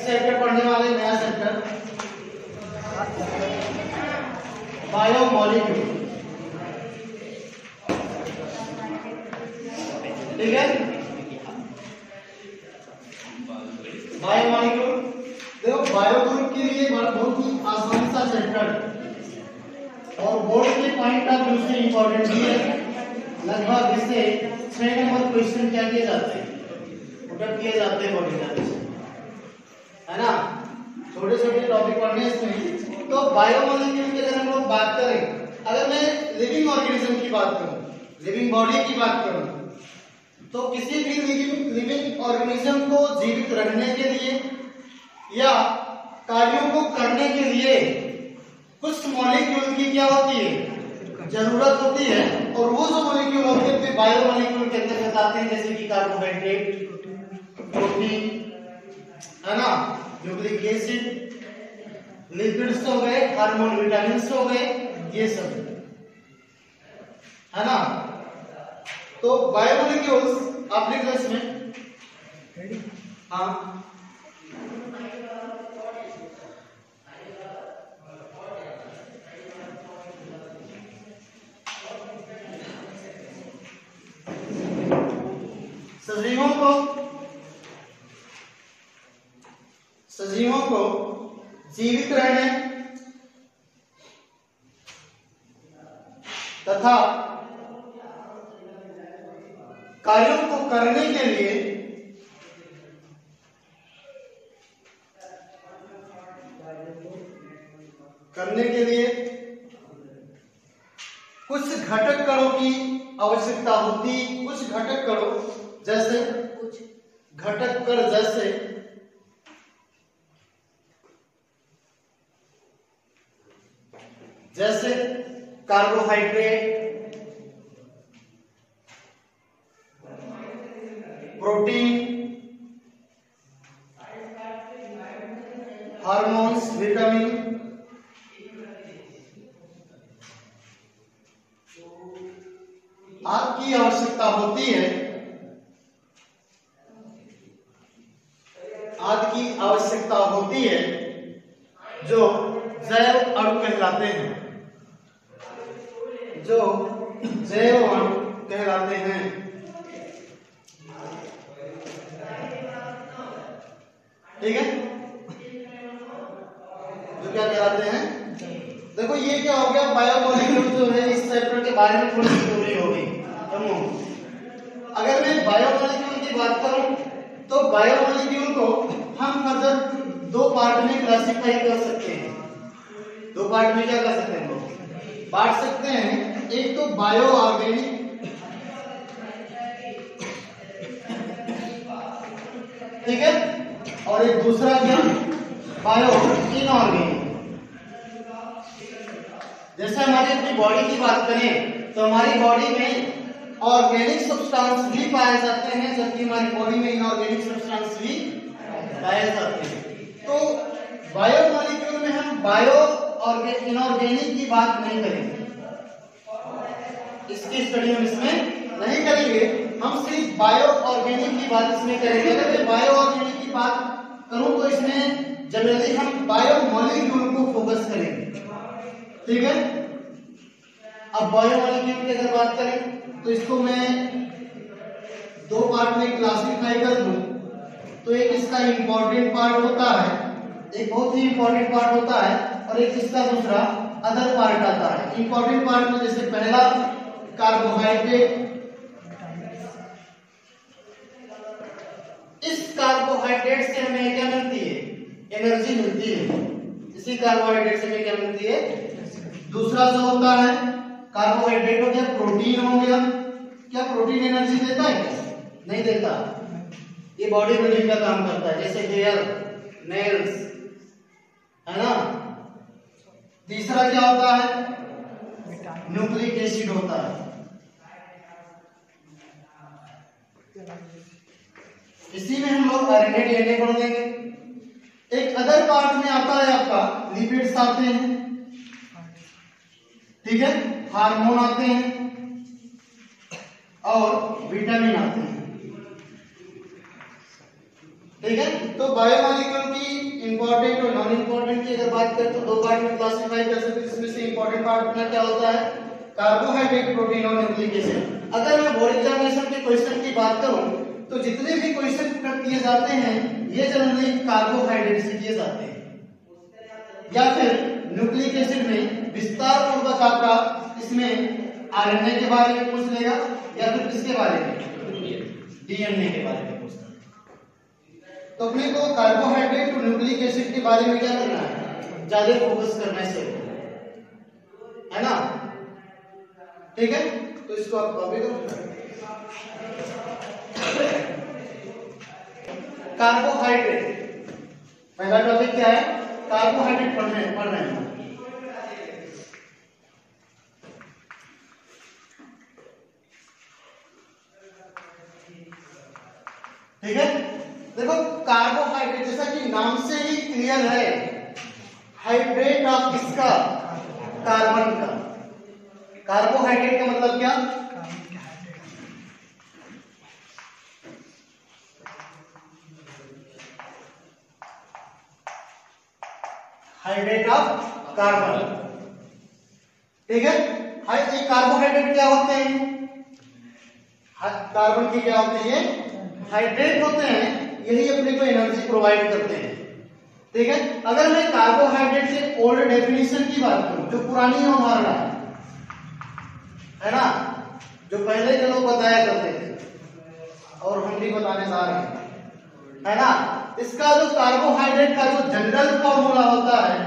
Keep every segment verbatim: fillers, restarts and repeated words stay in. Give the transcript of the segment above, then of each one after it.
Chapter पढ़ने वाले नया चैप्टर बायोमोलिक्यूल। ठीक है, बायोमोलिक्यूल। देखो बायो ग्रुप के लिए बहुत ही आसान सा चैप्टर और बोर्ड के पॉइंट ऑफ व्यू से इंपॉर्टेंट भी है। लगभग इससे छह नंबर क्वेश्चन क्या किए जाते हैं, पुटअप किए जाते हैं बॉडी का, है ना। छोटे छोटे टॉपिक पढ़ने इसमें। तो बायोमोलिक्यूल की अगर हम लोग बात करें, अगर मैं लिविंग ऑर्गेनिज्म की बात करूं, लिविंग बॉडी की बात करूं, तो किसी भी लिविंग लिविंग ऑर्गेनिज्म को जीवित रहने के लिए या कार्यों को करने के लिए कुछ मॉलिक्यूल की क्या होती है, जरूरत होती है। और वो जो मॉलिक्यूल होते हैं बायोमोलिक्यूल के अंतर्गत आते हैं, जैसे कि कार्बोहाइड्रेट, प्रोटीन, है ना, न्यूक्लिक एसिड, लिपिड्स हो गए, हार्मोन, विटामिन हो गए, ये सब, है ना। तो बायोमोलिक्यूल्स आप लिख लो इसमें। हाँ, सजीवों को सजीवों को जीवित रहने तथा कार्यों को करने के लिए करने के लिए कुछ घटक कणों की आवश्यकता होती। कुछ घटक कणों जैसे कुछ घटक कण जैसे जैसे कार्बोहाइड्रेट, प्रोटीन, हार्मोन्स, विटामिन, आपकी आवश्यकता होती है, आदि की आवश्यकता होती है, जो जैव अणु कहलाते हैं, जो जैव अणु कहलाते हैं। ठीक है, जो क्या कहलाते हैं। देखो ये क्या हो गया, बायोमोलिक्यूल जो है इस चैप्टर के बारे में थोड़ी स्टोरी होगी। अगर मैं बायोमोलिक्यूल की बात करूं तो बायोमोलिक्यूल को हम फर्दर दो पार्ट में क्लासिफाई कर सकते हैं। दो पार्ट में क्या कर सकते हैं, लोग बांट सकते हैं। एक तो बायो ऑर्गेनिक, ठीक है, और एक दूसरा क्या, बायो इनऑर्गेनिक। जैसे हमारी अपनी बॉडी की बात करें तो हमारी बॉडी में ऑर्गेनिक सब्सटेंस भी पाए जाते हैं, जबकि हमारी बॉडी में इनऑर्गेनिक सब्सटेंस भी पाए जाते हैं। तो बायोमोलिक्यूल में हम बायो और इनऑर्गेनिक की बात नहीं करेंगे, इसकी स्टडी हम इसमें नहीं करेंगे। हम सिर्फ बायो ऑर्गेनिक की बात इसमें करेंगे। अगर मैं बायो ऑर्गेनिक की बात करूं तो इसमें जनरली हम बायोमोलिक्यूल को फोकस करेंगे। ठीक है, अब बायोमोलिक्यूल की अगर बात करें तो इसको मैं दो पार्ट में क्लासिफाई कर दूं तो एक इसका इंपॉर्टेंट पार्ट होता है, एक बहुत ही इंपॉर्टेंट पार्ट होता है, और एक इसका दूसरा अदर पार्ट आता है। इंपॉर्टेंट पार्ट में जैसे पहला कार्बोहाइड्रेट, इस कार्बोहाइड्रेट से हमें क्या मिलती है, एनर्जी मिलती है। इसी कार्बोहाइड्रेट से हमें क्या मिलती है। दूसरा जो होता है कार्बोहाइड्रेट हो गया, प्रोटीन हो गया। क्या प्रोटीन एनर्जी देता है क्या? नहीं देता, ये बॉडी बिल्डिंग का काम करता है, जैसे हेयर, नेल्स, है ना। तीसरा क्या होता है, न्यूक्लिक एसिड होता है। इसी में हम लोग आरएनए डीएनए पढ़ लेंगे। एक अदर पार्ट में आता है आपका लिपिड्स आते हैं, ठीक है, हार्मोन आते हैं और विटामिन आते हैं। ठीक है, तो बायोमोलिक्यूल की इंपॉर्टेंट और नॉन इंपॉर्टेंट की अगर बात करें तो दो पार्ट में क्लासिफाई कर सकते हैं। इसमें से इंपॉर्टेंट पार्ट अपना क्या होता है, कार्बोहाइड्रेट, प्रोटीन और न्यूक्लिक एसिड। अगर मैं बोर्ड एग्जामिनेशन के क्वेश्चन की बात करूं तो जितने भी क्वेश्चन किए जाते हैं ये जनरली कार्बोहाइड्रेट से किए जाते हैं, या फिर न्यूक्लिक एसिड में विस्तार पूर्वक आपका इसमें आरएनए के बारे में पूछ लेगा या फिर किसके बारे में, डीएनए के बारे में पूछता है। तो अपने को कार्बोहाइड्रेट और न्यूक्लिक एसिड के बारे में क्या करना है, ज्यादा फोकस करने से, है ना, ठीक है। तो इसको आप कॉपी करो। कार्बोहाइड्रेट पहला टॉपिक क्या है, कार्बोहाइड्रेट पढ़ रहे हैं पढ़ रहे हैं ठीक है। देखो कार्बोहाइड्रेट जैसा कि नाम से ही क्लियर है, हाइड्रेट ऑफ किसका, कार्बन का। कार्बोहाइड्रेट का मतलब क्या, हाइड्रेट ऑफ कार्बन, ठीक है। ये कार्बोहाइड्रेट क्या होते हैं, कार्बन की क्या होते हैं, हाइड्रेट होते हैं, यही अपने को एनर्जी प्रोवाइड करते हैं, ठीक है। अगर मैं कार्बोहाइड्रेट से ओल्ड डेफिनेशन की बात करूं, जो पुरानी है हमारा है ना, जो पहले के लोग बताया करते थे और हम भी बताने जा रहे हैं, है ना। इसका जो कार्बोहाइड्रेट का जो जनरल फॉर्मूला होता है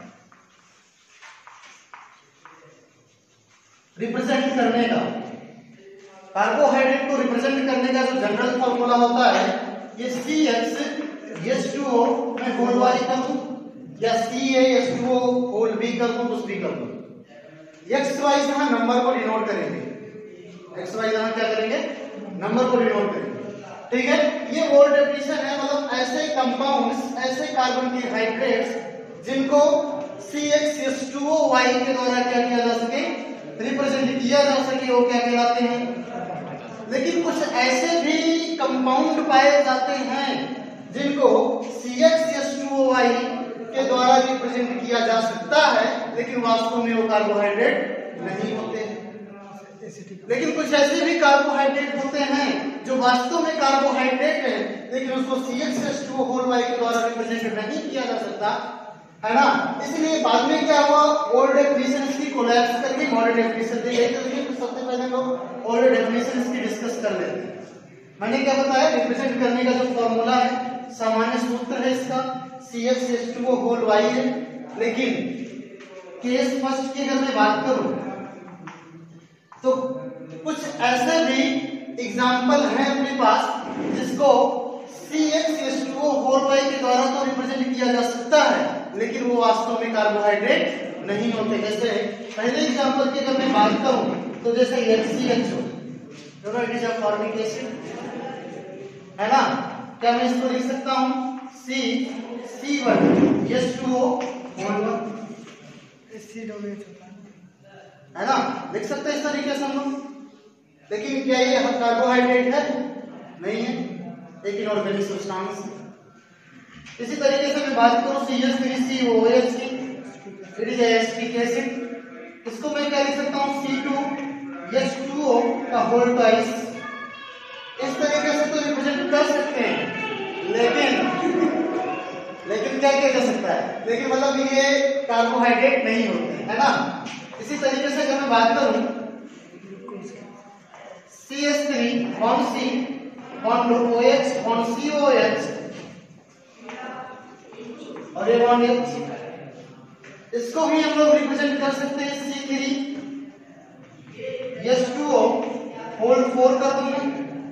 रिप्रेजेंट करने का, कार्बोहाइड्रेट को रिप्रेजेंट करने का जो जनरल फॉर्मूला होता है, ये C X S two O मैं होल वाई कर दूं या C A S two O whole B कर दूं, कुछ भी कर दूं। एक्स वाई यहां नंबर को डिनोट करेंगे, एक्स वाई यहां क्या करेंगे, नंबर को डिनोट करेंगे, ठीक है। ये ओल्ड डेफिनेशन है, मतलब ऐसे कंपाउंड्स, ऐसे कार्बन के हाइड्रेट्स जिनको C X S two O Y के द्वारा क्या किया जा सके, रिप्रेजेंट किया जा सके, वो क्या कहलाते हैं। लेकिन कुछ ऐसे भी कंपाउंड पाए जाते हैं जिनको C X S two O Y के द्वारा रिप्रेजेंट किया जा सकता है, लेकिन वास्तव में वो कार्बोहाइड्रेट नहीं होते हैं। लेकिन कुछ ऐसे भी कार्बोहाइड्रेट होते हैं जो वास्तव में कार्बोहाइड्रेट है, लेकिन उसको C X S two O whole Y के द्वारा रिप्रेजेंट नहीं किया जा सकता, है ना। इसलिए बाद में क्या हुआ, ओल्ड डेफिनेशन की कोलैप्स करके मॉडर्न डेफिनेशन दी गई। तो सबसे पहले लोग ओल्ड डेफिनेशन की डिस्कस कर लेते हैं। मैंने क्या बताया, रिप्रेजेंट करने का जो फॉर्मूला है, सामान्य सूत्र है इसका C X S two O whole Y है। लेकिन केस फर्स्ट की अगर मैं बात करूं तो कुछ ऐसे भी एग्जाम्पल हैं अपने पास जिसको C X S two O whole Y के द्वारा तो रिप्रेजेंट किया जा सकता है, लेकिन वो वास्तव में कार्बोहाइड्रेट नहीं होते। जैसे पहले एग्जाम्पल की अगर मैं बात करूं तो जैसे एच सी एच ओ, दोनों it is a formic acid, है ना। क्या मैं इसको लिख सकता हूं C C one S two O whole one, है ना, लिख सकते हैं इस तरीके से हम लोग। लेकिन क्या ये कार्बोहाइड्रेट है, नहीं है, लेकिन ऑर्गेनिक सब्सटेंस। इसी तरीके से मैं बात करूं C S three C O H C, it is acetic acid, इसको मैं क्या लिख सकता हूं C two H two O का होल ट्वाइस। इस तरीके से तो रिप्रेजेंट कर सकते हैं, लेकिन लेकिन क्या किया जा सकता है, लेकिन मतलब ये कार्बोहाइड्रेट नहीं होते, है ना। इसी तरीके से अगर मैं बात करूं C H three bond C bond OH bond C O H और ये बॉन्ड H, इसको भी हम लोग रिप्रेजेंट कर सकते हैं C three H two O whole four का दूंगा,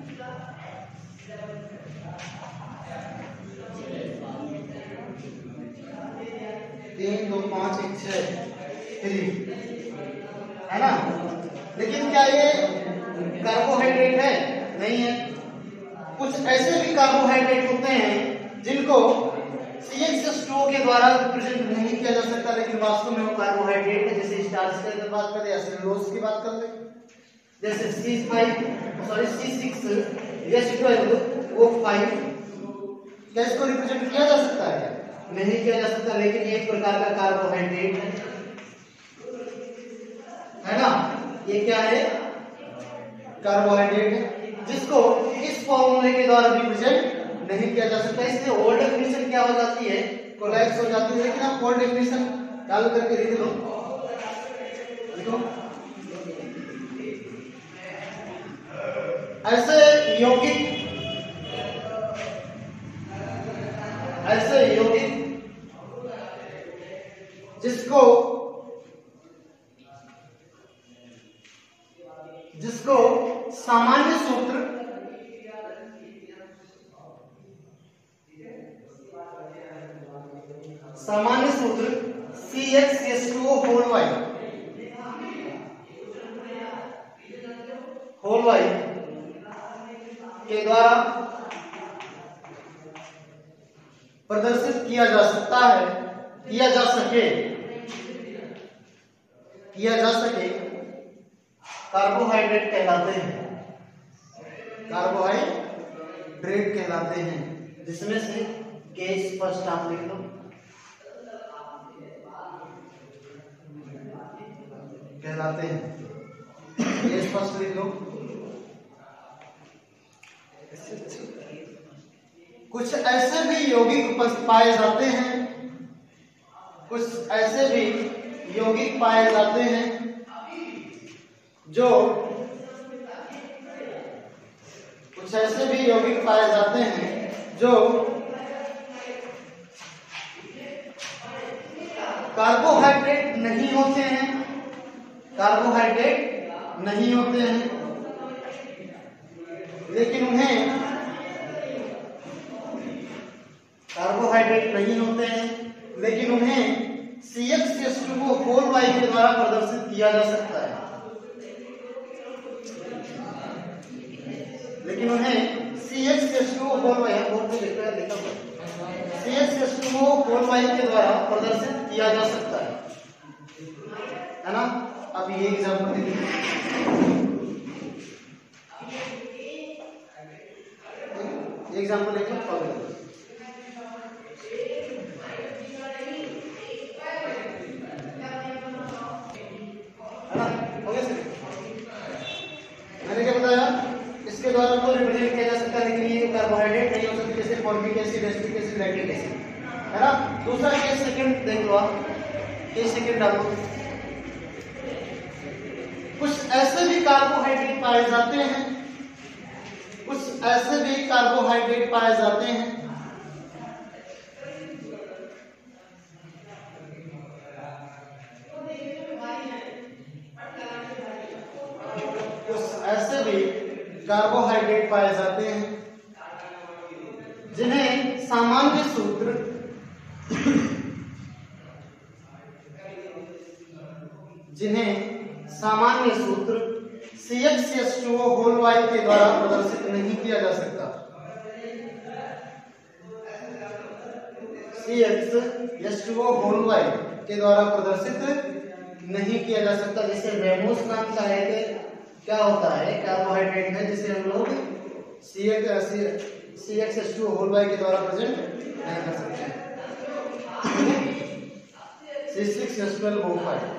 तीन दो पांच एक छह थ्री, है ना। लेकिन क्या ये कार्बोहाइड्रेट है, नहीं है। कुछ ऐसे भी कार्बोहाइड्रेट होते हैं जिनको C X S two O के द्वारा रिप्रेजेंट नहीं किया जा सकता, लेकिन वास्तव में वो कार्बोहाइड्रेट है। जैसे स्टार्च की अगर बात करें या सेलुलोज की बात कर ले, जैसे C five sorry C six H twelve O five, क्या इसको रिप्रेजेंट किया जा सकता है, नहीं किया जा सकता, लेकिन ये एक प्रकार का कार्बोहाइड्रेट है, है ना। ये क्या है? कार्बोहाइड्रेट है, जिसको इस फॉर्मूले के द्वारा रिप्रेजेंट नहीं किया जा सकता। इसलिए ओल्ड डेफिनेशन क्या हो जाती है? कोलैप्स हो जाती है। लेकिन आप ओल्ड डेफिनेशन डाल करके लिख लो, देखो ऐसे यौगिक ऐसे यौगिक जिसको जिसको सामान्य सूत्र सामान्य सूत्र C X S two O whole Y whole Y के द्वारा प्रदर्शित किया जा सकता है, किया जा सके किया जा सके कार्बोहाइड्रेट कहलाते हैं कार्बोहाइड्रेट कहलाते हैं, जिसमें से के स्पष्ट आप लिख लो, कहलाते हैं, ये स्पष्ट लिख लो। कुछ ऐसे भी यौगिक पाए जाते हैं कुछ ऐसे भी यौगिक पाए जाते हैं जो कुछ ऐसे भी यौगिक पाए जाते हैं जो कार्बोहाइड्रेट नहीं होते हैं कार्बोहाइड्रेट नहीं होते हैं लेकिन उन्हें कार्बोहाइड्रेट नहीं होते हैं लेकिन उन्हें C X S two O whole Y के द्वारा प्रदर्शित किया जा सकता है लेकिन उन्हें C X S two O whole Y board पे लिखा लिखा हुआ C X S two O whole Y के द्वारा प्रदर्शित किया जा सकता है, है ना। अब ये एग्जांपल देखिए, एग्जांपल देखिए फॉलो इसके द्वारा को रिप्रेजेंट किया जा सकता है लेकिन ये कार्बोहाइड्रेट नहीं हो सकती, जैसे formic acid, acetic acid, lactic acid, है ना। दूसरा केस सेकंड देख लो आप, केस सेकंड डालो। कुछ ऐसे भी कार्बोहाइड्रेट पाए जाते हैं कुछ ऐसे भी कार्बोहाइड्रेट पाए जाते हैं कुछ ऐसे भी कार्बोहाइड्रेट पाए जाते हैं जिन्हें सामान्य सूत्र जिन्हें सामान्य सूत्र C X S two O whole Y के द्वारा प्रदर्शित नहीं किया जा सकता। C X S two O whole Y के द्वारा प्रदर्शित नहीं किया जा सकता। जैसे रेमोस नाम का है कि क्या होता है, कार्बोहाइड्रेट है जिसे हम लोग C X S two O whole Y के द्वारा प्रेजेंट नहीं कर सकते। C six S twelve O five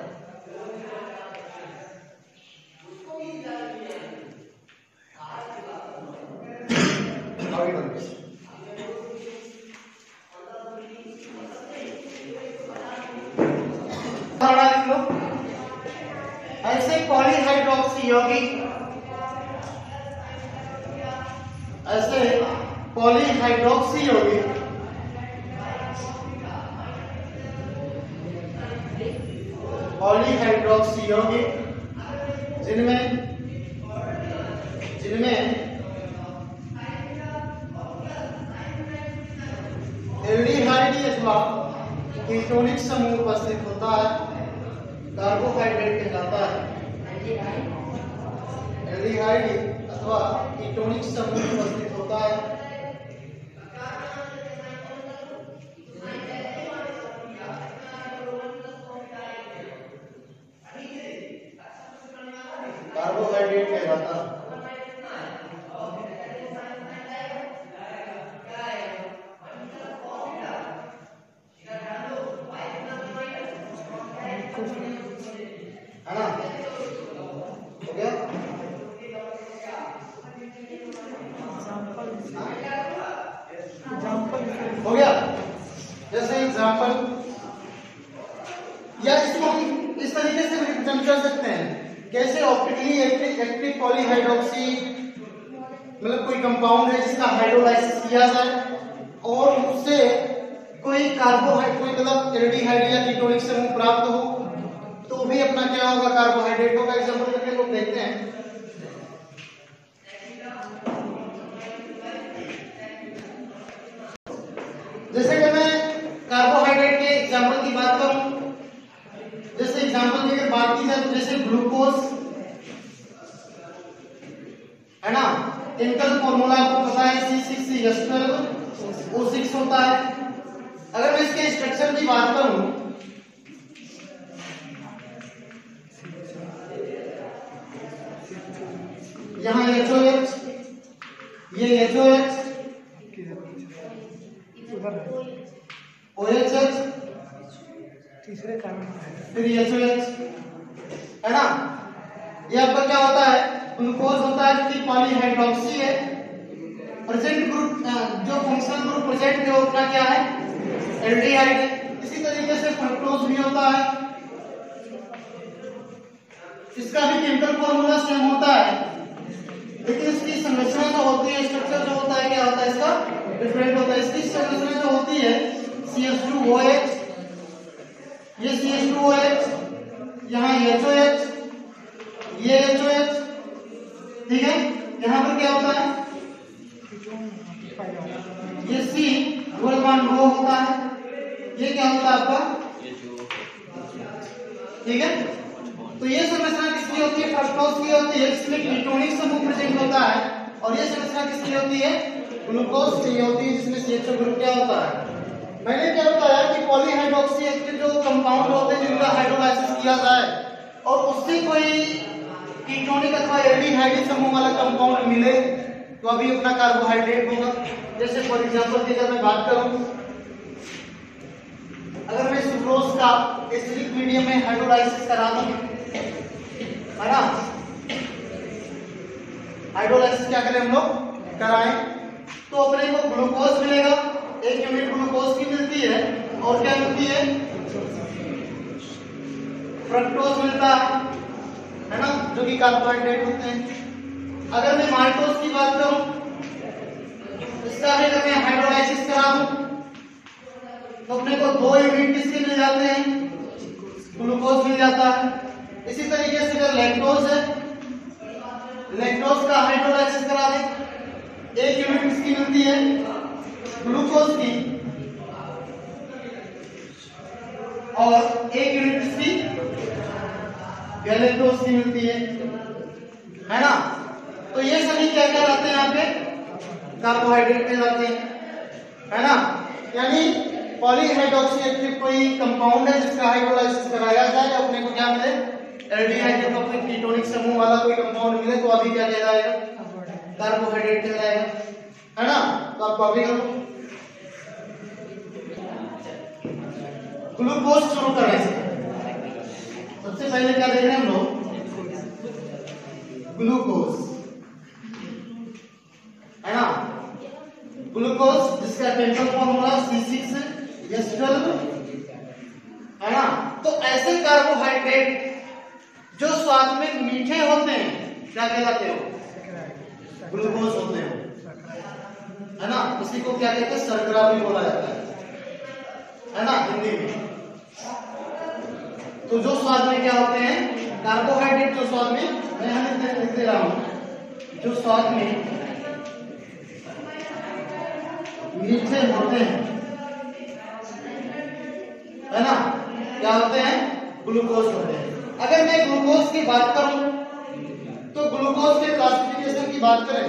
ऐसे पॉलीहाइड्रोक्सी यौगिक ऐसे पॉलीहाइड्रोक्सी यौगिक पॉलीहाइड्रोक्सी यौगिक जिनमें जिनमें एल्डिहाइड अथवा कीटोनिक समूह उपस्थित होता है, कार्बोहाइड्रेट कहलाता है। एल्डिहाइड अथवा कीटोनिक समूह उपस्थित होता है, कार्बोहाइड्रेट कहलाता है। है ना? हो गया? हो गया? जैसे एग्जाम्पल, या इसको हम इस तरीके से रिप्रेजेंट कर सकते हैं, कैसे ऑप्टिकली एक्टिव पॉलीहाइड्रोक्सी, मतलब कोई कंपाउंड है जिसका हाइड्रोलाइसिस किया जाए और उससे कोई कार्बोहाइड्रेट, कोई मतलब एल्डिहाइड या कीटोनिक समूह प्राप्त हो, तो भी अपना क्या होगा, कार्बोहाइड्रेट होगा। एग्जांपल करके लोग देखते हैं, जैसे कि मैं कार्बोहाइड्रेट के एग्जांपल की बात करूं, जैसे एग्जांपल की अगर बात की जाए तो जैसे ग्लूकोज है ना, केमिकल फॉर्मूला आपको पता है C six H twelve O six होता है। अगर मैं इसके स्ट्रक्चर की बात करूं, यहां एच ओ एच, ये H O H, O H H, तीसरे कार्बन फिर एच ओ एच, है ना। ये आपका क्या होता है, ग्लूकोज होता है जो कि पॉलीहाइड्रोक्सी है। प्रेजेंट ग्रुप जो फंक्शनल ग्रुप प्रेजेंट है वो अपना क्या है, एल्डिहाइड है। इसी तरीके से फ्रक्टोज भी होता है, इसका भी केमिकल फॉर्मूला सेम होता है, लेकिन इसकी संरचना जो होती है, स्ट्रक्चर जो होता है, क्या होता है इसका डिफरेंट होता है। इसकी संरचना जो होती है C H two O H, ये C H two O H, यहाँ एच ओ एच, ये एच ओ एच, ठीक है। यहाँ पर क्या होता है, ये सी डबल बॉन्ड रो होता है, ये क्या होता है आपका, ठीक है। तो ये संरचना किसकी होती है, फ्रक्टोज की होती है, इसमें कीटोनिक समूह प्रेजेंट होता है। और ये संरचना किसकी होती है, ग्लूकोज की होती है, जिसमें सी एच ओ ग्रुप क्या होता है। मैंने क्या बताया कि पॉलीहाइड्रोक्सी एक्टिव जो कंपाउंड होते हैं जिनका हाइड्रोलाइसिस किया जाए और उससे कोई कीटोनिक अथवा एल्डिहाइड समूह वाला कंपाउंड मिले तो अभी अपना कार्बोहाइड्रेट होगा। जैसे फॉर एग्जांपल की अगर मैं बात करूं, अगर मैं सुक्रोज का एसिडिक मीडियम में हाइड्रोलाइसिस करा दूं, है ना, हाइड्रोलाइसिस क्या करें हम लोग, कराएं, तो अपने को ग्लूकोज मिलेगा, एक यूनिट ग्लूकोज की मिलती है, और क्या मिलती है, फ्रक्टोज मिलता है, है ना, जो कि कार्बोहाइड्रेट होते हैं। अगर मैं माल्टोज की बात करूं, इसका भी अगर मैं हाइड्रोलाइसिस करा दूं तो अपने को दो यूनिट किसके मिल जाते हैं, ग्लूकोज मिल जाता है। इसी तरीके से अगर लैक्टोज है, लैक्टोज का हाइड्रोलाइसिस करा दें, एक यूनिट किसकी मिलती है, ग्लूकोज की, और एक यूनिट किसकी, गैलेक्टोज की मिलती है, है ना। तो ये सभी क्या क्या रहते हैं आपके, कार्बोहाइड्रेट में रहते हैं, है ना। यानी पॉलीहाइड्रोक्सी एक्टिव कोई कंपाउंड है जिसका हाइड्रोलाइसिस कराया जाए, अपने को क्या मिले, एल्डिहाइड या फिर कीटोनिक समूह वाला कोई कंपाउंड मिले तो अभी क्या कहलाएगा, कार्बोहाइड्रेट कहलाएगा, है ना। तो आप कॉपी करो, ग्लूकोज शुरू करें। सबसे पहले क्या देख रहे हैं हम लोग, ग्लूकोज, है ना। ग्लूकोज जिसका chemical formula C six H twelve, है ना। तो ऐसे कार्बोहाइड्रेट जो स्वाद में मीठे होते हैं क्या कहलाते हो, ग्लूकोज होते हैं, है ना। इसी को क्या कहते हैं, शर्करा भी बोला जाता है, है ना, हिंदी में। तो जो स्वाद में क्या होते हैं, कार्बोहाइड्रेट जो स्वाद में, मैं यहां लिख दे रहा हूं, जो स्वाद में मीठे होते हैं, है ना, क्या होते हैं, ग्लूकोज होते हैं। अगर मैं ग्लूकोज की बात करूं तो ग्लूकोज के क्लासिफिकेशन की बात करें,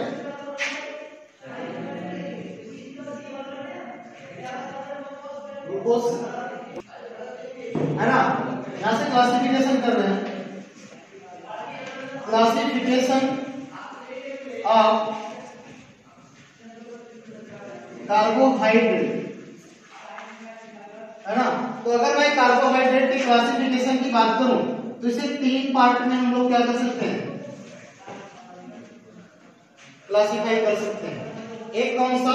ग्लूकोज, है ना, यहां से क्लासिफिकेशन कर रहे हैं, क्लासिफिकेशन ऑफ कार्बोहाइड्रेट, है ना। तो अगर मैं कार्बोहाइड्रेट की क्लासिफिकेशन की बात करूं तो इसे तीन पार्ट में हम लोग क्या कर सकते हैं, क्लासिफाई कर सकते हैं। एक कौन सा,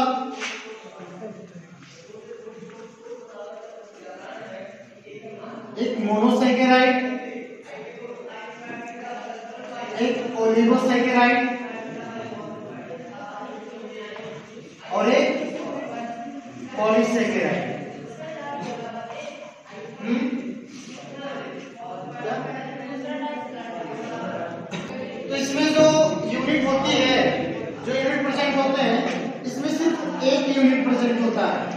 एक मोनोसैकेराइड, एक ओलिगोसैकेराइड और एक पॉलीसैकेराइड। हम्म तो इसमें जो यूनिट होती है, जो यूनिट प्रेजेंट होते हैं, इसमें सिर्फ एक यूनिट प्रेजेंट होता है।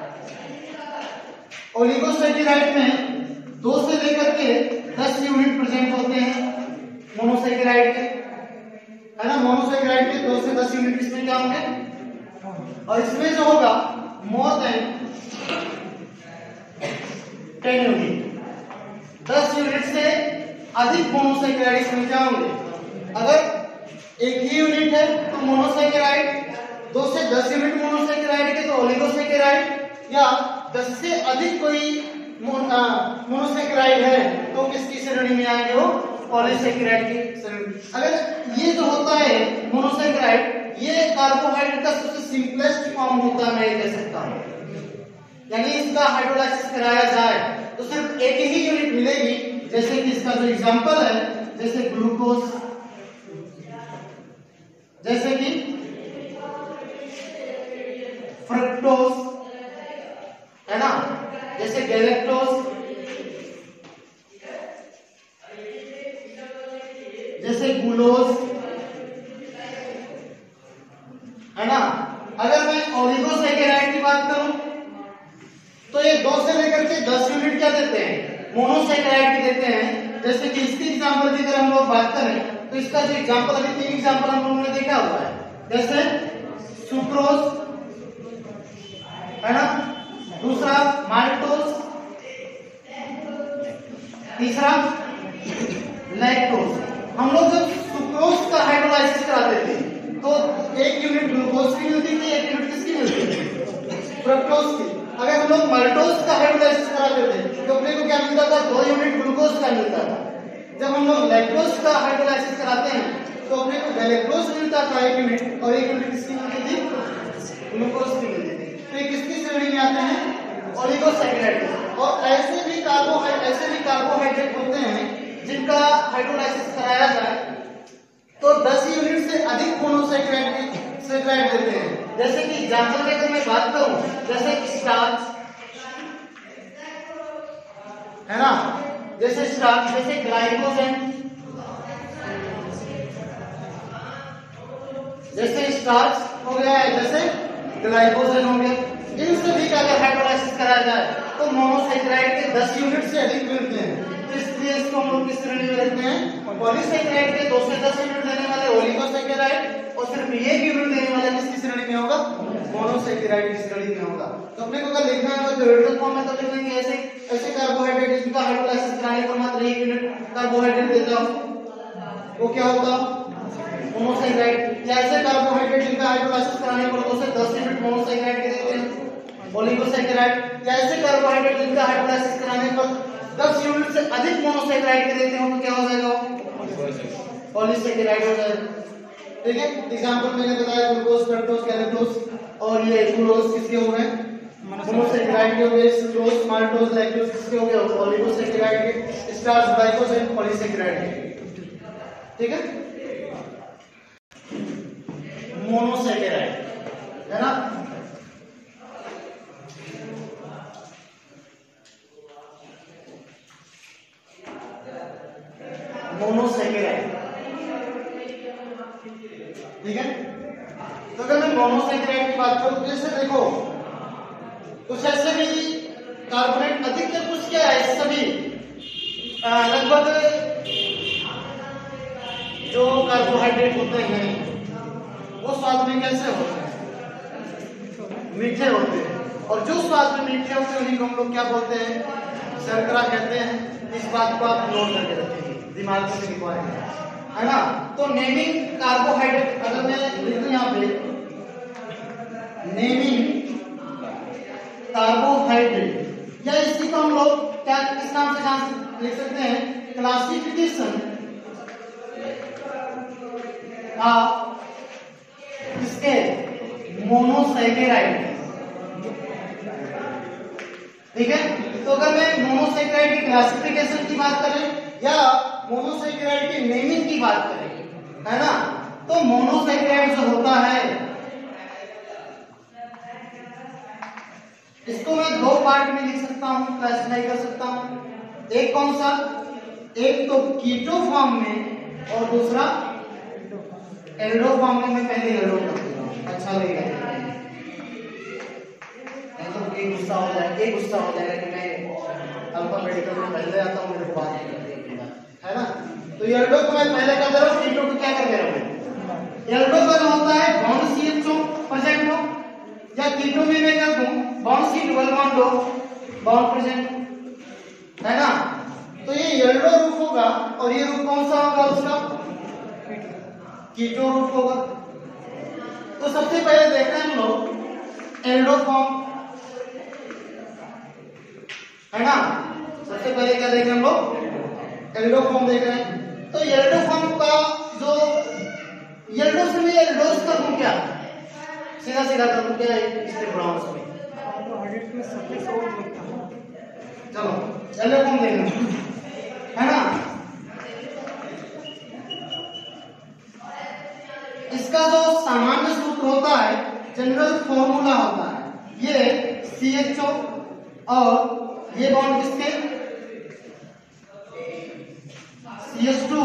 ओलिगोसैकेराइड में दो से लेकर के दस यूनिट प्रेजेंट होते हैं मोनोसैकेराइड के, है ना। मोनोसैकेराइड के दो से दस यूनिट इसमें क्या होंगे, और इसमें जो होगा मोर देन टेन यूनिट, दस यूनिट से अधिक मोनोसैकेराइड इसमें क्या होंगे। अगर एक ही यूनिट है तो मोनोसैकेराइड, दो से दस यूनिट मोनोसैकेराइड के तो ओलिगोसैकेराइड, या दस से अधिक कोई मोनोसैकेराइड है तो किसकी श्रेणी में आएंगे, वो पॉलीसैकेराइड की श्रेणी। अगर ये जो होता है मोनोसैकेराइड, ये कार्बोहाइड्रेट का सबसे सिंपलेस्ट फॉर्म होता है, मैं कह सकता हूँ। यानी इसका हाइड्रोलाइसिस कराया जाए तो सिर्फ एक ही यूनिट मिलेगी। जैसे कि इसका जो एग्जांपल है, जैसे ग्लूकोज, जैसे कि फ्रक्टोज, है ना, जैसे गैलेक्टोज, जैसे ग्लूकोज, है ना। अगर मैं ओलिगोसैकेराइड की बात करूं तो ये दो से लेकर के दस यूनिट क्या देते हैं, मोनोसैकेराइड की देते हैं। जैसे कि इसकी एग्जांपल की अगर हम लोग बात करें तो इसका जो एग्जांपल, अभी तीन एग्जांपल हम लोगों ने देखा हुआ है, जैसे सुक्रोज, है ना, दूसरा माल्टोज, तीसरा लैक्टोज। हम लोग जब सुक्रोज का हाइड्रोलाइसिस कराते थे तो एक यूनिट ग्लूकोज की मिलती थी, एक यूनिट किसकी मिलती थी, फ्रक्टोज की। अगर हम लोग माल्टोज का हाइड्रोलाइसिस कराते थे तो अपने को क्या मिलता था, दो यूनिट ग्लूकोज का मिलता था। जब हम लोग लैक्टोज का हाइड्रोलाइसिस कराते हैं तो अपने को गैलेक्टोज मिलता था एक यूनिट, और एक यूनिट किसकी मिलती थी, ग्लूकोज की मिलती थी। तो ये किसकी श्रेणी में आते हैं, ओलिगोसैकेराइड। और ऐसे भी कार्बोहाइड्रेट ऐसे भी कार्बोहाइड्रेट होते हैं जिनका हाइड्रोलाइसिस कराया जाए तो दस यूनिट से अधिक मोनोसैकेराइड सैकेराइड देते हैं। जैसे कि एग्जांपल में अगर मैं बात करूं, जैसे स्टार्च, है ना, जैसे स्टार्च, जैसे ग्लाइकोजन, जैसे स्टार्च हो गया है, जैसे ग्लाइकोजन हो गया। इन सभी का अगर हाइड्रोलाइसिस कराया जाए तो मोनोसैकेराइड के दस यूनिट से अधिक मिलते हैं। तो इसलिए इसको हम लोग किस श्रेणी में रखते हैं, पॉलीसैकेराइड के दो से दस यूनिट देने वाले ओलिगोसैकेराइड, और सिर्फ एक यूनिट देने वाला किसकी श्रेणी में होगा, मोनोसैकेराइड की श्रेणी में होगा। तो अपने को अगर लिखना है तो थ्योरेटिकल फॉर्म में तो लिख लेंगे ऐसे ऐसे कार्बोहाइड्रेट जिनका हाइड्रोलाइसिस कराने पर मात्र एक यूनिट कार्बोहाइड्रेट देता हो, वो क्या होगा, मोनोसैकेराइड। या ऐसे कार्बोहाइड्रेट जिनका हाइड्रोलाइसिस कराने पर दो से दस यूनिट मोनोसैकेराइड के देते हैं, ओलिगोसैकेराइड। या ऐसे कार्बोहाइड्रेट जिनका हाइड्रोलाइसिस कराने पर दस यूनिट से अधिक मोनोसैकेराइड के देते हो तो क्या हो जाएगा, पॉलीसैकेराइड हो जाएगा। ठीक है, एग्जांपल मैंने बताया ग्लूकोज, फ्रक्टोज, गैलेक्टोज, और ये ग्लूकोज किसके हो गए, मोनोसैकेराइड के हो गए, सुक्रोज, माल्टोज, लैक्टोज किसके हो गए, ओलिगोसैकेराइड के, स्टार्च, ग्लाइकोजन, पॉलीसैकेराइड के। ठीक है, मोनोसैकेराइड, है ना। मोनोसैकेराइड, ठीक है। तो अगर मैं मोनोसैकेराइड की बात करूं, जैसे देखो कुछ ऐसे भी कार्बोनेट, अधिकतर कुछ क्या है, सभी लगभग जो कार्बोहाइड्रेट होते हैं वो स्वाद में कैसे होते हैं, मीठे होते हैं। और जो स्वाद में मीठे होते हैं उन्हीं को हम लोग क्या बोलते हैं, शर्करा कहते हैं। इस बात को आप नोट करके रखेंगे, दिमाग में लिखवाएंगे, है ना। तो नेमिंग कार्बोहाइड्रेट, अगर मैं लिख दूं यहाँ पे नेमिंग कार्बोहाइड्रेट, या इसी को हम लोग क्या किस नाम से जान लिख सकते हैं, क्लासिफिकेशन ऑफ इसके मोनोसैकेराइड। ठीक है, तो अगर मैं मोनोसैकेराइड की क्लासिफिकेशन की बात करें या मोनोसैकेराइड की नेमिंग की बात करें, है ना, तो मोनोसैकेराइड जो होता है इसको मैं दो पार्ट में लिख सकता हूं, क्लासिफाई कर सकता हूं। एक कौन सा, एक तो कीटो फॉर्म में और दूसरा एल्डो फॉर्म में। मैं पहले एल्डो कर देता हूं, अच्छा लगेगा, नहीं तो एक गुस्सा हो जाएगा, एक गुस्सा हो जाएगा कि मैं अल्फाबेटिकल में पहले आता हूं, मेरे को बात नहीं करनी है ना। तो एल्डो को मैं पहले कर दे रहा हूं, कीटो को क्या कर दे रहा हूं। एल्डो का जो होता है बॉन्ड सीएचओ प्रेजेंट हो, या कीटो में मैं कर दूं बॉन्ड सी डबल बॉन्ड हो, बॉन्ड प्रेजेंट, है ना। तो ये एल्डो रूप होगा और ये रूप कौन सा होगा उसका, कीटो रूप होगा। तो सबसे पहले देख रहे हैं हम लोग एल्डो फॉर्म, है ना। सबसे पहले क्या देख रहे हैं हम लोग, एल्डो फॉर्म देख रहे हैं। तो एल्डो फॉर्म का जो एल्डो से मैं एल्डोस कर दूं क्या, सीधा सीधा कर दूं क्या इसके ब्राउन्स में, तो आगे में सबसे सोच लगता है। चलो एल्डो फॉर्म देख रहे हैं, है ना। इसका जो सामान्य सूत्र होता है, जनरल फॉर्मूला होता है, ये सी एच ओ और ये बॉन्ड किसके, C H two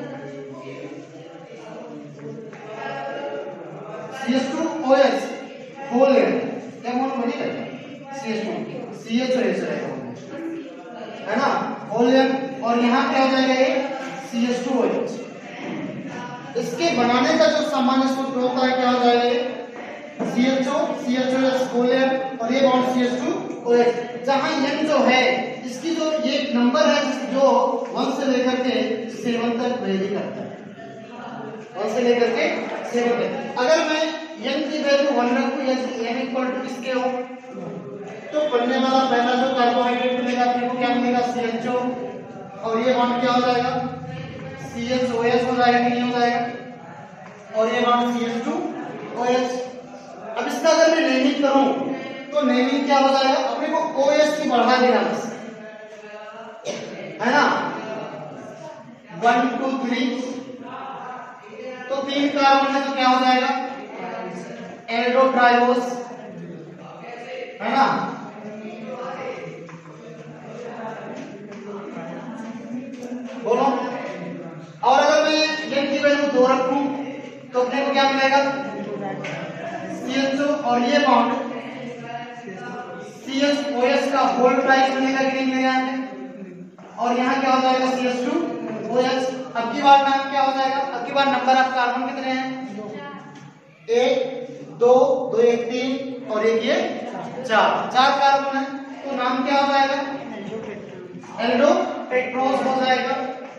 C H two O H whole है, क्या बॉन्ड बनेगा, C H two C H O H है ना, होल है। और यहाँ क्या हो जाएगा, ये C H two O H. इसके बनाने का जो सामान्य सूत्र होता है क्या हो जाएगा, C H O C H O H whole है और ये bond C H two O H. जहां n जो है इसकी जो ये नंबर है जो वन से लेकर के सेवन तक वेरी करता है, वन से लेकर के सेवन तक। अगर मैं n की वैल्यू वन रखूं या n इक्वल टू किसके हो, तो बनने वाला पहला जो कार्बोहाइड्रेट मिलेगा अपने को क्या मिलेगा, सी एच ओ, और ये बॉन्ड क्या हो जाएगा, सी एच ओ एच हो जाएगा, नहीं हो जाएगा, और ये bond C H two O H. अब इसका अगर मैं नेमिंग करूं तो नेमिंग क्या हो जाएगा, अपने को ओ एच की बढ़ा देना बस, है ना, वन टू थ्री, तो तीन कार्बन है तो क्या हो जाएगा, एल्डो ट्रायोस, है ना। बोलो, और अगर मैं n की वैल्यू दो रखूं तो अपने को क्या मिलेगा, सी एच ओ और ये bond C H O H का होल ट्राइस बनेगा कि नहीं मिलेगा यहाँ पे, और यहाँ क्या हो जाएगा, C H two O H. अब की बार नाम क्या हो जाएगा, अब की बार नंबर ऑफ कार्बन कितने हैं, एक दो दो एक तीन और एक ये चार, चार कार्बन है, तो नाम क्या हो जाएगा, एल्डो टेट्रोस हो जाएगा,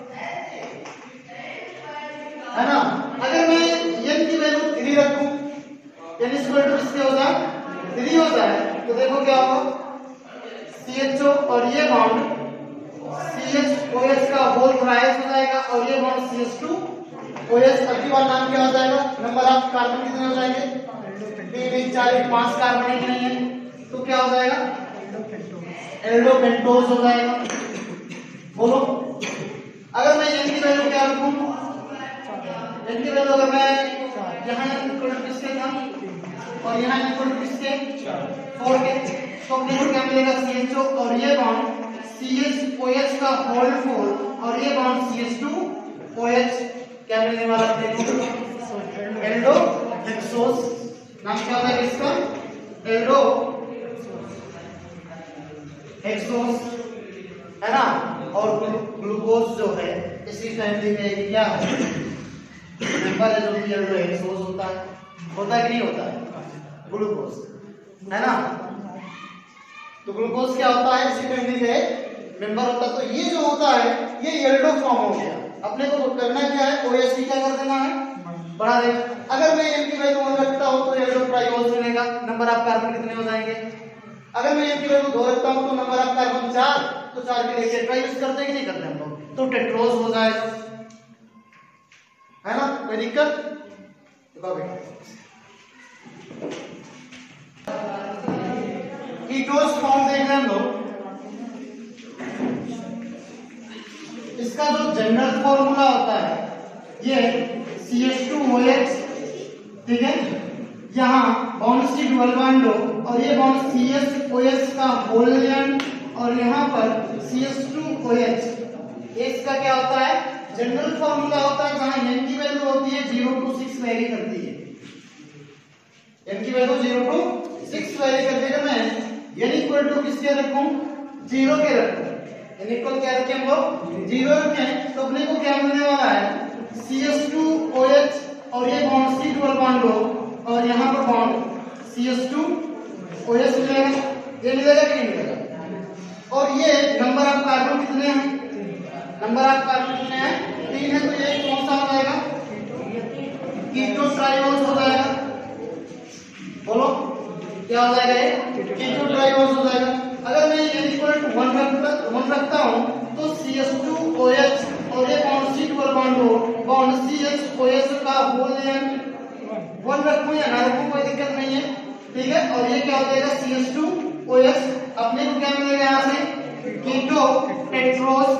है ना। अगर मैं n की वैल्यू थ्री रखूं, n इक्वल टू किसके हो जाए, थ्री हो जाए, तो देखो क्या होगा, सी एच ओ और ये bond C H O H का होल ट्राइस हो जाएगा और ये bond C H two O H. अगली बार नाम क्या हो जाएगा, नंबर ऑफ कार्बन कितने हो जाएंगे, तीन चार पांच कार्बन है कि नहीं है, तो क्या हो जाएगा, एल्डो पेंटोस हो जाएगा। बोलो, अगर मैं n की वैल्यू क्या रखूं, n की वैल्यू अगर मैं यहाँ इक्वल टू किसके था और यहाँ इक्वल टू किसके, फोर के, तो अपने को क्या मिलेगा, सी एच ओ और ये bond C H O H का होल फोर और ये bond C H two O H, क्या मिलने वाला अपने को, एल्डो हेक्सोस। नाम क्या होता है इसका, एल्डो हेक्सोस, है ना। और ग्लूकोज जो है इसी फैमिली में क्या है, मेंबर है जो कि एल्डो हेक्सोस होता है, होता है कि नहीं होता है, ग्लूकोज, है ना। तो ग्लूकोज क्या होता है, इसी फैमिली में मेंबर होता है। तो ये जो होता है ये एल्डो फॉर्म हो गया, अपने को करना क्या है, ओएच क्या कर देना है, बढ़ा देना। अगर मैं n की वैल्यू वन रखता हूं तो एल्डो ट्राइओस मिलेगा, नंबर ऑफ कार्बन कितने हो जाएंगे। अगर मैं n की वैल्यू दो रखता हूं तो नंबर ऑफ कार्बन चार तो चार के लिए टेट्रा यूज करते हैं कि नहीं करते हम लोग, तो टेट्रोज हो जाएगा, है ना, कोई दिक्कत? देखो बेटा कीटोस फॉर्म देख रहे हैं हम लोग, इसका जो जनरल फॉर्मूला होता है ये C H two O H, ठीक है, यहाँ बॉन्ड सी डुअल बॉन्ड और ये bond C H O H का होल लेन और यहाँ पर C H two O H, इसका क्या होता है जनरल फॉर्मूला होता है, जहां n की वैल्यू होती है जीरो टू सिक्स वेरी करती है, n की value zero to six vary करती है, मैं n इक्वल टू किसके रखूं, जीरो के रखूं, n इक्वल क्या रखें हम लोग, जीरो रखें, तो अपने को क्या मिलने वाला है C H two O H और ये बॉन्ड सी डबल बॉन्ड हो और यहाँ पर bond C H two O H मिलेगा, ये मिलेगा कि नहीं मिलेगा? और ये नंबर ऑफ कार्बन कितने हैं, नंबर ऑफ कार्बन कितने हैं, तीन है, तो ये कौन सा हो जाएगा, कीटो ट्राइओस हो जाएगा, बोलो क्या हो जाएगा, ये कीटो ट्राइओस हो जाएगा। अगर मैं n इक्वल टू वन रखता वन रखता हूं तो C H two O H और ये बॉन्ड सी डबल बॉन्ड हो, bond C H O H का होल लेन वन रखूं या ना रखूं कोई दिक्कत नहीं है, ठीक है, और ये क्या हो जाएगा C H two O H, अपने को क्या मिलेगा यहाँ से कीटो टेट्रोस,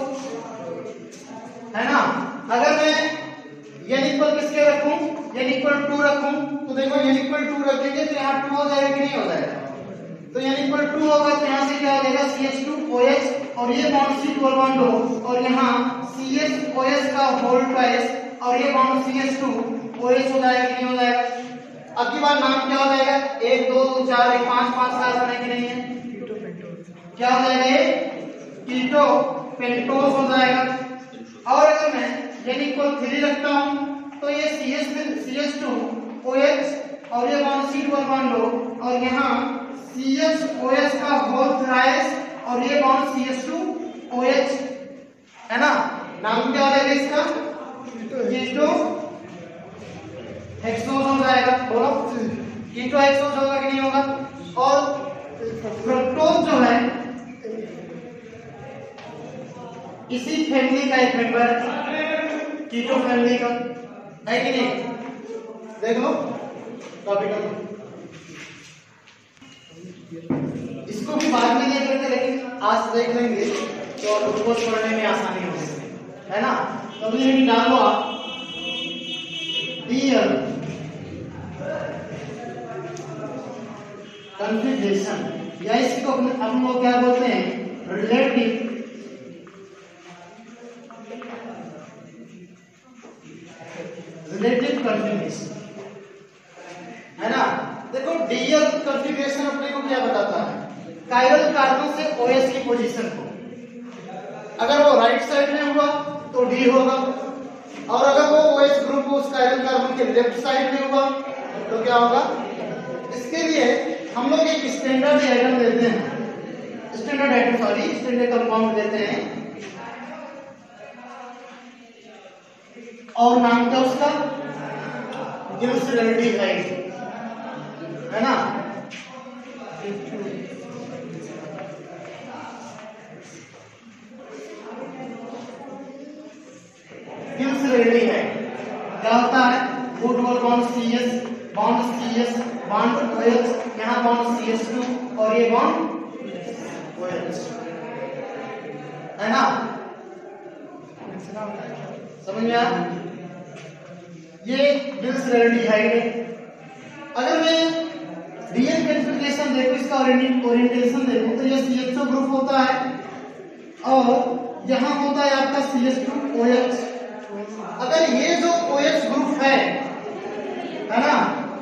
है ना। अगर मैं n इक्वल किसके रखूं, n इक्वल टू रखूं तो देखो n इक्वल टू रखेंगे तो यहाँ टू हो जाएगा कि नहीं हो जाएगा, तो n इक्वल टू होगा तो यहाँ से क्या हो जाएगा C H two O H और ये बॉन्ड सी डबल बॉन्ड हो और यहाँ सी एच ओ एच का होल ट्वाइस और ये bond C H two O H हो जाएगा कि नहीं हो जाएगा। अब की बार नाम क्या हो जाएगा, एक दो दो चार एक पांच पांच कार्बन है कि नहीं है, क्या हो जाएगा ये कीटो पेंटोस हो जाएगा। और अगर मैं n इक्वल थ्री रखता हूँ तो ये C H C H two O H और ये बॉन्ड सी डबल बॉन्ड हो और यहाँ सी एच ओ एच का होल थ्राइस और ये bond C H two O H, है ना, नाम क्या हो जाएगा इसका कीटो हेक्सोस हो जाएगा, बोलो कीटो हेक्सोस होगा कि नहीं होगा। और फ्रक्टोज जो है इसी फैमिली का एक मेंबर कीटो फैमिली का है कि नहीं, देख लो टॉपिक, इसको भी बाद में देख लेते लेकिन आज देख लेंगे तो उसको पढ़ने में आसानी होगी, है ना। तो ये डालो आप डियर कॉन्फ़िगरेशन या इसको हम लोग क्या बोलते हैं रिलेटिव रिलेटिव कॉन्फ़िगरेशन, है ना। देखो डीएल कॉन्फ़िगरेशन अपने को क्या बताता है, कायरल कार्बन से ओएस की पोजीशन को, अगर वो राइट साइड में हुआ तो डी होगा और अगर वो ओएस ग्रुप उस कायरल कार्बन के लेफ्ट साइड में हुआ तो क्या होगा। इसके लिए हम लोग एक स्टैंडर्ड आइटम लेते हैं, standard item sorry standard compound लेते हैं और नाम क्या उसका गिल्सरल्डिहाइड, है ना। गिल्सरल्डिहाइड क्या होता है, वो double bond C H bond C H bond O H, यहाँ बॉन्ड सी एच टू और ये बॉन्ड ओ एच, है ना, समझ में आया। ये गिल्सरल्डिहाइड है। अगर मैं डीएन कॉन्फ़िगरेशन देखो, इसका ओरिएंटेशन देखो तो ये सी एच टू ग्रुप होता है और यहाँ होता है आपका C H two O H. अगर ये जो ओ एच ग्रुप है, है ना,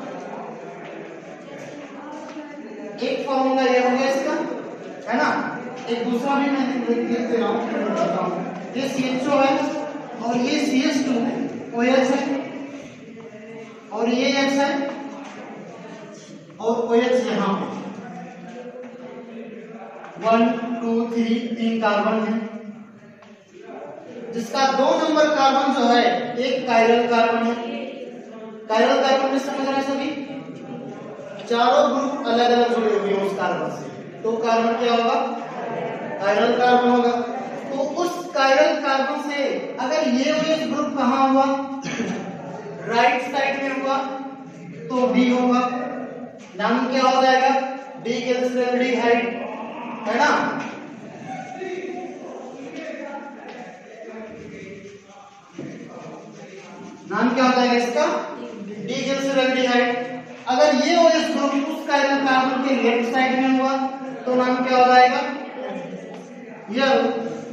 एक फॉर्मूला ये हो गया इसका, है ना, एक दूसरा भी मैं लिख दे रहा हूँ, ये सी एच ओ है और ये C H two O H है और ये एक्स है और ओ एच यहाँ पे वन टू थ्री तीन कार्बन है, जिसका दो नंबर कार्बन जो है एक कायरल कार्बन है। कायरल कार्बन में समझ रहे हैं सभी, चारों ग्रुप अलग अलग जुड़े हुए हैं उस कार्बन से, तो कार्बन क्या होगा कायरल कार्बन होगा। तो उस कायरल कार्बन से अगर ये OH ग्रुप कहाँ हुआ, राइट साइड में हुआ, तो डी होगा। नाम क्या हो जाएगा, डी गैल्सरैल्डिहाइड, है ना। नाम क्या हो जाएगा इसका, डी गैल्सरैल्डिहाइड। अगर ये OH ग्रुप उस कायरल कार्बन के लेफ्ट साइड में हुआ तो नाम क्या हो जाएगा, यल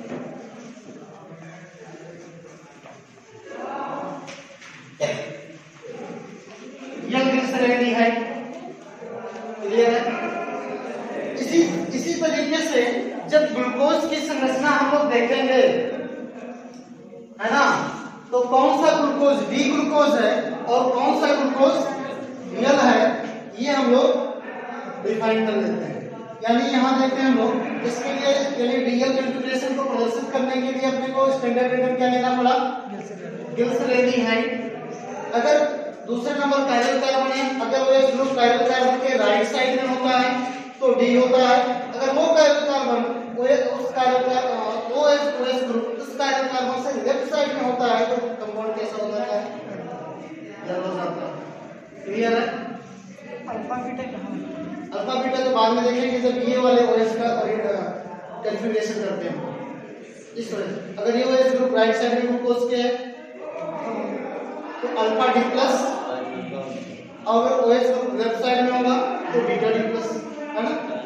यल गैल्सरैल्डिहाइड। क्लियर है। इसी इसी तरीके से जब ग्लूकोज की संरचना हम लोग देखेंगे, है ना, तो कौन सा ग्लूकोज डी ग्लूकोज है और कौन सा ग्लूकोज यल है, ये हम लोग डिफाइन कर लेते हैं। यानी यहाँ देखते हैं हम लोग, इसके लिए यानी डीएल कॉन्फ़िगरेशन को प्रदर्शित करने के लिए अपने को स्टैंडर्ड एटम क्या लेना पड़ा, गैल्सरैल्डिहाइड। अगर दूसरे नंबर कायरल कार्बन है, अगर वो एक ग्रुप कायरल कार्बन के राइट साइड में होता है तो डी होता है। अगर वो कायरल कार्बन वो उस कायरल का वो एक ग्रुप उस कायरल कार्बन से लेफ्ट साइड में होता है तो कंपाउंड कैसा हो जाता है, यल हो जाता है। क्लियर है। अल्फा बीटा कहाँ है? अल्फा बीटा तो बाद में देखेंगे जब ये वाले OH का कॉन्फ़िगरेशन करते हैं इस तरह से। अगर ये OH ग्रुप राइट साइड में ग्लूकोज के है तो अल्फा डी प्लस, और अगर OH ग्रुप लेफ्ट साइड में होगा तो बीटा डी प्लस, है ना।